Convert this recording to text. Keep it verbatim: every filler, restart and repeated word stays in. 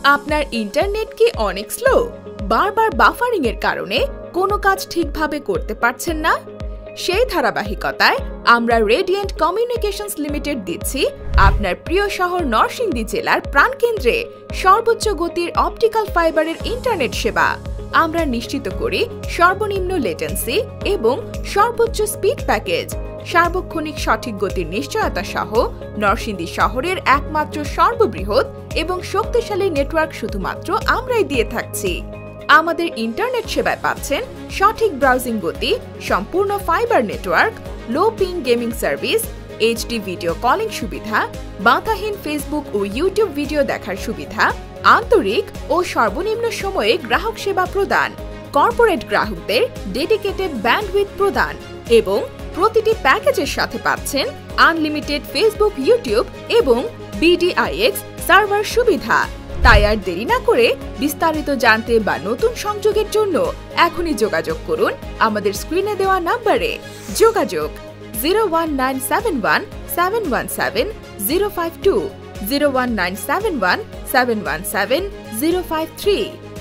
আপনার ইন্টারনেট কি অনেক স্লো? বারবার বাফারিং এর কারণে কোনো কাজ ঠিকভাবে করতে পারছেন না? সেই ধারাবাহিকতায় আমরা রেডিয়েন্ট কমিউনিকেশনস লিমিটেড দিচ্ছি আপনার প্রিয় শহর নরসিংদী জেলার প্রাণকেন্দ্রে সর্বোচ্চ গতির অপটিক্যাল ফাইবারের ইন্টারনেট সেবা। আমরা নিশ্চিত করি সর্বনিম্ন লেটেন্সি এবং সর্বোচ্চ স্পিড প্যাকেজ, সার্বক্ষণিক সঠিক গতির নিশ্চয়তা সহ নরসিংদী শহরের একমাত্র সর্ববৃহৎ এবং শক্তিশালী নেটওয়ার্ক শুধুমাত্র আমরাই দিয়ে থাকছি। আমাদের ইন্টারনেট সেবায় পাচ্ছেন সঠিক ব্রাউজিং গতি, সম্পূর্ণ fibre network, low ping gaming service, HD video calling সুবিধা, বাধাহীন ফেসবুক ও ইউটিউব ভিডিও দেখার সুবিধা, আন্তরিক ও সর্বনিম্ন সময়ে গ্রাহক সেবা প্রদান, কর্পোরেট গ্রাহকদের ডেডিকেটেড ব্যান্ডউইথ প্রদান এবং প্রতিটি প্যাকেজের সাথে পাচ্ছেন আনলিমিটেড ফেসবুক, ইউটিউব এবং বিডিআইএক্স সার্ভার সুবিধা। তাই আর দেরি না করে বিস্তারিত জানতে বা নতুন সংযোগের জন্য এখনই যোগাযোগ করুন আমাদের স্ক্রিনে দেওয়া নম্বরে। যোগাযোগ zero one nine seven one seven one seven zero five two, zero one nine seven one seven one seven zero five three.